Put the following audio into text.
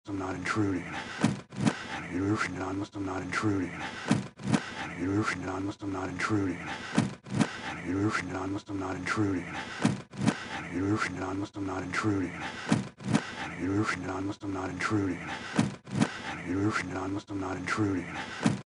I'm not intruding. And you rushing on must I'm not intruding. And you rushing on must I'm not intruding. And you rushing on must I'm not intruding. And you rushing on must I'm not intruding. And you rushing on must I'm not intruding. And you rushing on must I'm not intruding.